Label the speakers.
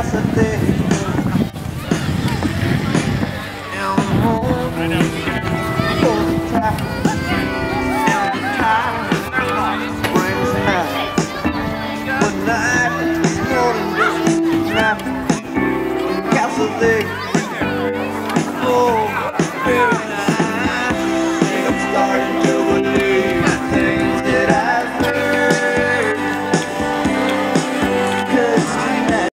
Speaker 1: Cassidy. And the moon goes tight, and the tide brings night. But night is more than just night in Cassidy. Oh.